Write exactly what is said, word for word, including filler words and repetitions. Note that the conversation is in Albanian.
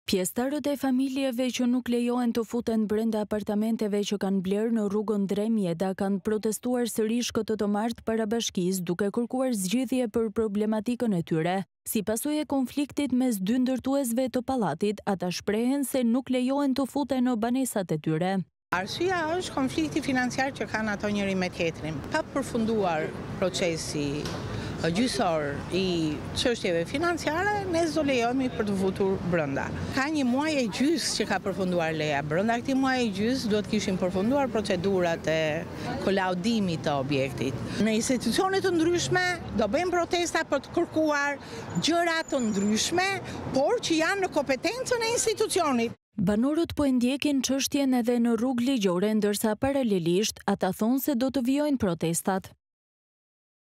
Pjesëtarët e familjeve që nuk lejohen të futen brenda apartamenteve që kanë blerë në rrugën Dremjeda kanë protestuar sërish këtë të martë para bashkisë duke kërkuar zgjidhje për problematikën e tyre. Si pasojë e konfliktit mes dy ndërtuesve të pallatit, ata shprehen se nuk lejohen të futen në banesat e tyre. Arsyeja është konflikti financiar që kanë ato njëri me tjetrin. Pa përfunduar procesi gjyqësor i çështjeve financiare, ne s'do lejohemi për të futur brenda. Ka një muaj e gjys që ka përfunduar leja. Brenda këtij muaji e gjys duhet kishin përfunduar procedurat e kolaudimit të objektit. Në institucione të ndryshme do bëjmë protesta për të kërkuar gjëra të ndryshme, por që janë në kompetencën e institucionit. Banorët po e ndjekin çështjen edhe në rrugë ligjore, ndërsa paralelisht ata thonë se do të vijojnë protestat.